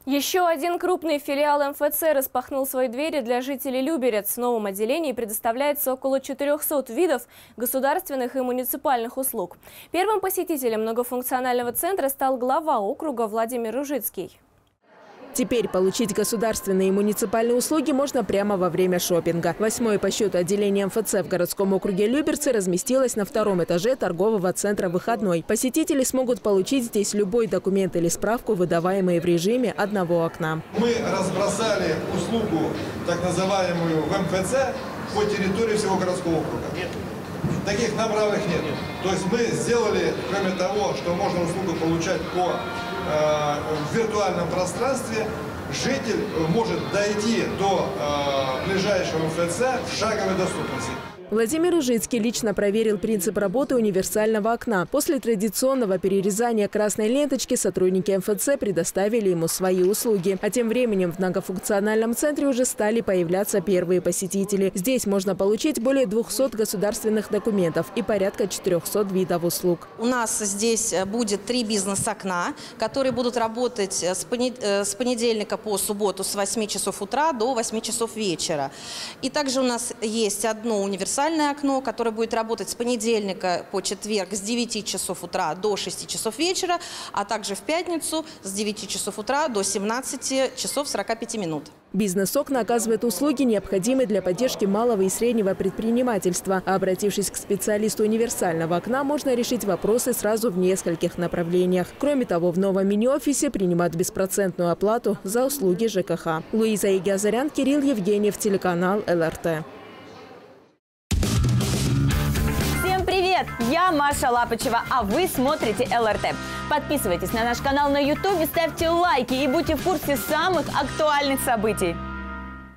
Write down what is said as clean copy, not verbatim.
Еще один крупный филиал МФЦ распахнул свои двери для жителей Люберец. В новом отделении предоставляется около 400 видов государственных и муниципальных услуг. Первым посетителем многофункционального центра стал глава округа Владимир Ружицкий. Теперь получить государственные и муниципальные услуги можно прямо во время шопинга. 8-е по счету отделение МФЦ в городском округе Люберцы разместилось на 2-м этаже торгового центра «Выходной». Посетители смогут получить здесь любой документ или справку, выдаваемые в режиме одного окна. Мы разбросали услугу, так называемую, в МФЦ по территории всего городского округа. Таких направленных нет. То есть мы сделали, кроме того, что можно услугу получать в виртуальном пространстве, житель может дойти до ближайшего МФЦ в шаговой доступности. Владимир Ружицкий лично проверил принцип работы универсального окна. После традиционного перерезания красной ленточки сотрудники МФЦ предоставили ему свои услуги. А тем временем в многофункциональном центре уже стали появляться первые посетители. Здесь можно получить более 200 государственных документов и порядка 400 видов услуг. У нас здесь будет 3 бизнес-окна, которые будут работать с понедельника по субботу с 8 часов утра до 8 часов вечера. И также у нас есть одно универсальное окно, которое будет работать с понедельника по четверг с 9 часов утра до 6 часов вечера, а также в пятницу с 9 часов утра до 17 часов 45 минут. Бизнес-окна оказывают услуги, необходимые для поддержки малого и среднего предпринимательства. А обратившись к специалисту универсального окна, можно решить вопросы сразу в нескольких направлениях. Кроме того, в новом мини-офисе принимают беспроцентную оплату за услуги ЖКХ. Луиза Игазарян, Кирилл Евгеньев, телеканал ЛРТ. Привет! Я Маша Лапочева, а вы смотрите ЛРТ. Подписывайтесь на наш канал на YouTube, ставьте лайки и будьте в курсе самых актуальных событий.